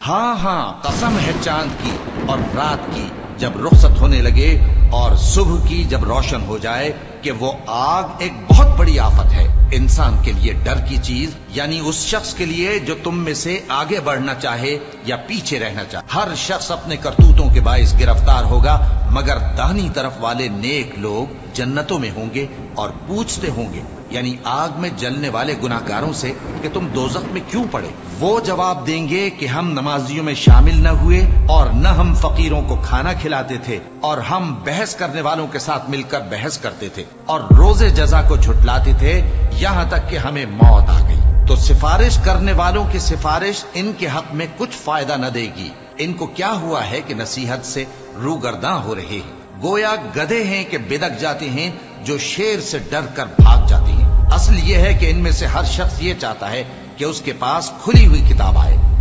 हाँ हाँ, कसम है चांद की और रात की जब रुखसत होने लगे और सुबह की जब रोशन हो जाए कि वो आग एक बहुत बड़ी आफत है। इंसान के लिए डर की चीज यानी उस शख्स के लिए जो तुम में से आगे बढ़ना चाहे या पीछे रहना चाहे। हर शख्स अपने करतूतों के बाइस गिरफ्तार होगा, मगर दाहिनी तरफ वाले नेक लोग जन्नतों में होंगे और पूछते होंगे यानी आग में जलने वाले गुनाहगारों से कि तुम दोज़ख में क्यों पड़े। वो जवाब देंगे कि हम नमाजियों में शामिल न हुए और न हम फकीरों को खाना खिलाते थे और हम बहस करने वालों के साथ मिलकर बहस करते थे और रोजे जजा को झुटलाते थे, यहाँ तक कि हमें मौत आ गई। तो सिफारिश करने वालों की सिफारिश इनके हक में कुछ फायदा न देगी। इनको क्या हुआ है कि नसीहत से रूगर्दां हो रहे हैं, गोया गधे हैं कि बिदक जाते हैं जो शेर से डर कर भाग जाते हैं। असल ये है कि इनमें से हर शख्स ये चाहता है कि उसके पास खुली हुई किताब आए।